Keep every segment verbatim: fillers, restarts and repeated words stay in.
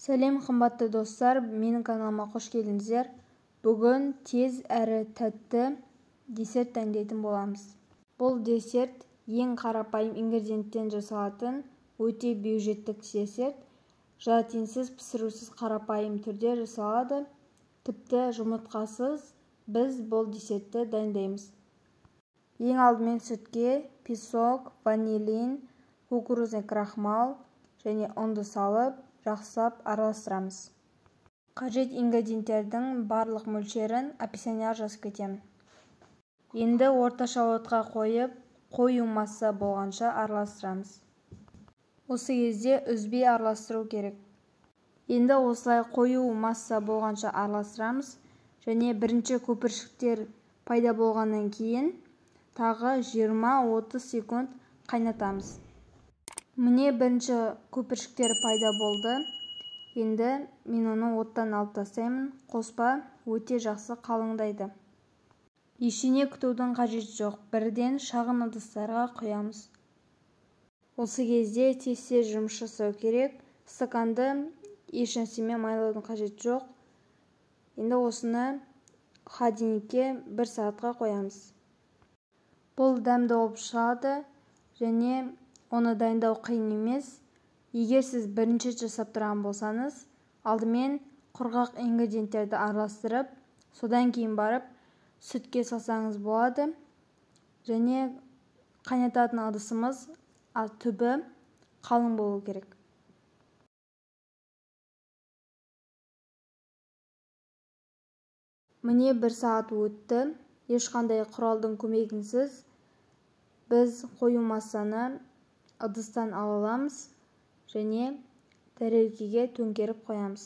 Сәлем қымбатты достар, менің каналыма қош келдіңіздер. Бүгін тез әрі тәтті десерт дайындайтын боламыз. Бұл десерт ең қарапайым ингредиенттен жасалатын өте бюджеттік десерт. Желатинсіз, пісірусіз қарапайым түрде жасалады. Тіпті жұмыртқасыз біз бұл десертті дайындаймыз. Ең алдымен сүтке песок, ванилин, кукурузный крахмал және ұнды салып, жақсылап араластырамыз. Қажет ингредиенттердің барлық мөлшерін описанияға жазып кетемін. Енді орташа отқа қойып, қою масса болғанша араластырамыз. Осы кезде үзбей араластыру керек. Енді осылай қою масса болғанша араластырамыз және бірінші көпіршіктер пайда болғаннан кейін тағы жиырма-отыз секунд қайнатамыз. Міне бірінші көпіршіктер пайда болды. Енді мен оны оттан алып тастаймын. Қоспа өте жақсы қалыңдайды. Ештеңе күтудің қажеті жоқ. Бірден шағын ыдыстарға құямыз. Осы кезде тез-тез жұмыс жасау керек. Стаканды еш нәрсемен майлаудың қажеті жоқ. Енді осыны холодильникке бір сағатқа қоямыз. Бұл дәмді болып шығады және оны дайындау қиын емес. Егер сіз бірінші жасап тұрған болсаңыз, алдымен құрғақ ингредиенттерді араластырып, содан кейін барып сүтке салсаңыз болады. Және қайнататын ыдысымыз түбі қалың болу керек. Міне бір сағат өтті. Ешқандай құралдың көмегінсіз біз қою массаны ыдыстан ала аламыз және тәрелкеге төңкеріп қоямыз.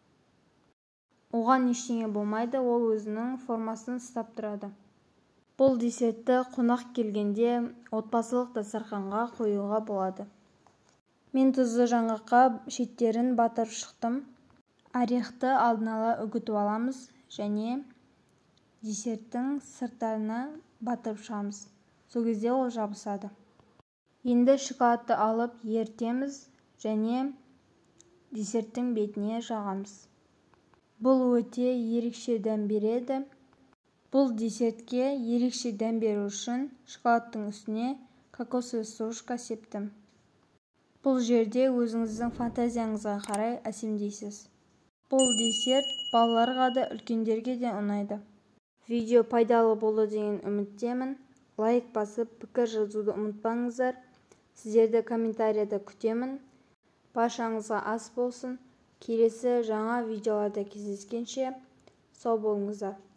Оған ештеңе болмайды, ол өзінің формасын ұстап тұрады. Бұл десертті қонақ келгенде отбасылық дастарханға қоюға болады. Мен тұзды жаңғаққа шеттерін батырып шықтым. Орехты алдын ала үгітіп аламыз және десерттің сырттарына батырып шығамыз. Сол кезде ол жабысады. Енді шоколадты алып ерітеміз және десерттің бетіне жағамыз. Бұл өте ерекше дәм береді. Бұл десертке ерекше дәм беру үшін шоколадтың үстіне кокосовый стружка септім. Бұл жерде өзіңіздің фантазияңызға қарай әсемдейсіз. Бұл десерт балаларға да үлкендерге де ұнайды. Видео пайдалы болды деген үміттемін. Лайк басып, пікір жазуды ұмытпаңыздар. Сіздерді комментарияда күтемін. Баршаңызға ас болсын. Келесі жаңа видеоларда кездескенше сау болыңыздар.